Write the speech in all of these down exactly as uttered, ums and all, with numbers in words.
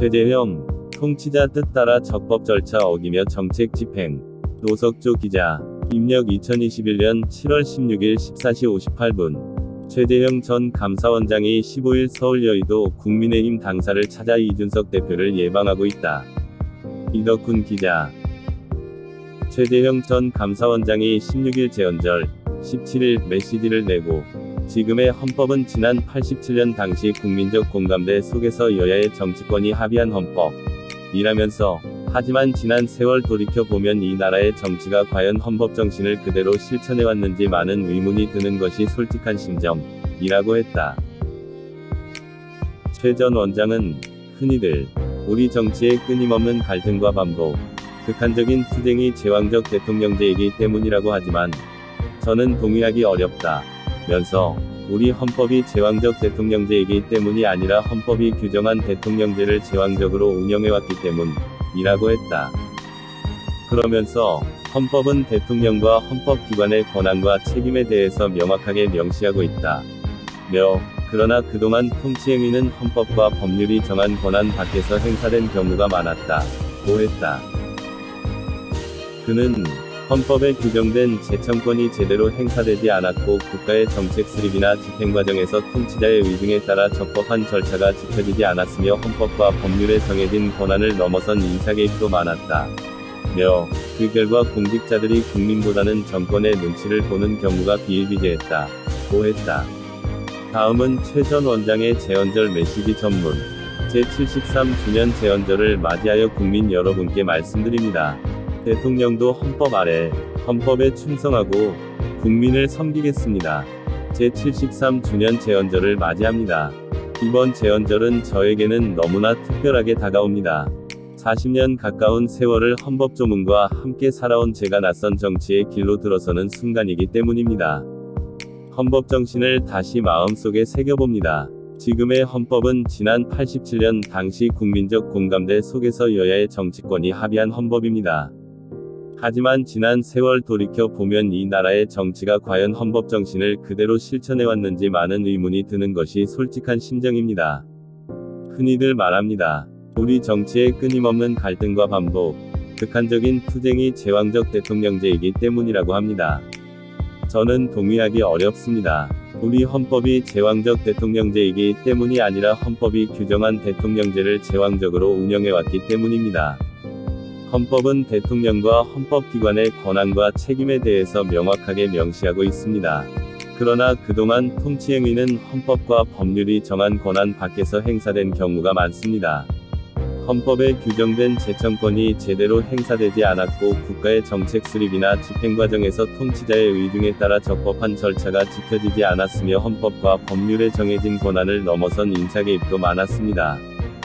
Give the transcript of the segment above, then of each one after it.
최재형, 통치자 뜻 따라 적법 절차 어기며 정책 집행. 노석조 기자. 입력 이천이십일 년 칠월 십육일 십사 시 오십팔 분. 최재형 전 감사원장이 십오일 서울 여의도 국민의힘 당사를 찾아 이준석 대표를 예방하고 있다. 이덕훈 기자. 최재형 전 감사원장이 십육일 재헌절, 십칠일 메시지를 내고 지금의 헌법은 지난 팔십칠 년 당시 국민적 공감대 속에서 여야의 정치권이 합의한 헌법이라면서 하지만 지난 세월 돌이켜보면 이 나라의 정치가 과연 헌법 정신을 그대로 실천해왔는지 많은 의문이 드는 것이 솔직한 심정이라고 했다. 최 전 원장은 흔히들 우리 정치의 끊임없는 갈등과 반복, 극한적인 투쟁이 제왕적 대통령제이기 때문이라고 하지만 저는 동의하기 어렵다 면서 우리 헌법이 제왕적 대통령제이기 때문이 아니라 헌법이 규정한 대통령제를 제왕적으로 운영해왔기 때문이라고 했다. 그러면서 헌법은 대통령과 헌법기관의 권한과 책임에 대해서 명확하게 명시하고 있다. 며 그러나 그동안 통치행위는 헌법과 법률이 정한 권한 밖에서 행사된 경우가 많았다고 했다. 그는 헌법에 규정된 재청권이 제대로 행사되지 않았고 국가의 정책 수립이나 집행 과정에서 통치자의 의중에 따라 적법한 절차가 지켜지지 않았으며 헌법과 법률에 정해진 권한을 넘어선 인사 개입도 많았다. 며 그 결과 공직자들이 국민보다는 정권의 눈치를 보는 경우가 비일비재했다고 했다. 다음은 최 전 원장의 재헌절 메시지 전문. 제칠십삼 주년 재헌절을 맞이하여 국민 여러분께 말씀드립니다. 대통령도 헌법 아래 헌법에 충성하고 국민을 섬기겠습니다. 제칠십삼 주년 재헌절을 맞이합니다. 이번 재헌절은 저에게는 너무나 특별하게 다가옵니다. 사십 년 가까운 세월을 헌법 조문과 함께 살아온 제가 낯선 정치의 길로 들어서는 순간이기 때문입니다. 헌법 정신을 다시 마음속에 새겨봅니다. 지금의 헌법은 지난 팔십칠 년 당시 국민적 공감대 속에서 여야의 정치권이 합의한 헌법입니다. 하지만 지난 세월 돌이켜 보면 이 나라의 정치가 과연 헌법 정신을 그대로 실천해왔는지 많은 의문이 드는 것이 솔직한 심정입니다. 흔히들 말합니다. 우리 정치의 끊임없는 갈등과 반복, 극한적인 투쟁이 제왕적 대통령제이기 때문이라고 합니다. 저는 동의하기 어렵습니다. 우리 헌법이 제왕적 대통령제이기 때문이 아니라 헌법이 규정한 대통령제를 제왕적으로 운영해왔기 때문입니다. 헌법은 대통령과 헌법기관의 권한과 책임에 대해서 명확하게 명시하고 있습니다. 그러나 그동안 통치행위는 헌법과 법률이 정한 권한 밖에서 행사된 경우가 많습니다. 헌법에 규정된 재청권이 제대로 행사되지 않았고 국가의 정책 수립이나 집행 과정에서 통치자의 의중에 따라 적법한 절차가 지켜지지 않았으며 헌법과 법률에 정해진 권한을 넘어선 인사 개입도 많았습니다.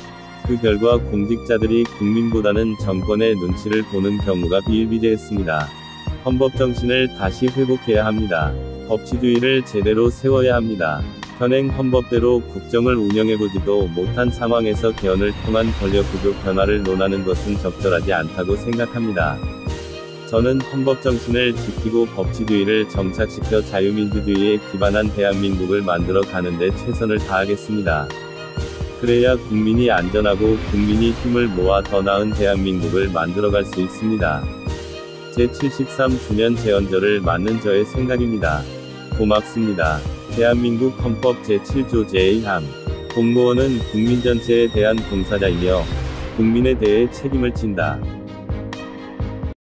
그 결과 공직자들이 국민보다는 정권의 눈치를 보는 경우가 비일비재했습니다. 헌법 정신을 다시 회복해야 합니다. 법치주의를 제대로 세워야 합니다. 현행 헌법대로 국정을 운영해보지도 못한 상황에서 개헌을 통한 권력구조 변화를 논하는 것은 적절하지 않다고 생각합니다. 저는 헌법 정신을 지키고 법치주의를 정착시켜 자유민주주의에 기반한 대한민국을 만들어 가는데 최선을 다하겠습니다. 그래야 국민이 안전하고 국민이 힘을 모아 더 나은 대한민국을 만들어갈 수 있습니다. 제칠십삼 주년 재헌절을 맞는 저의 생각입니다. 고맙습니다. 대한민국 헌법 제칠 조 제일 항. 공무원은 국민 전체에 대한 봉사자이며 국민에 대해 책임을 진다.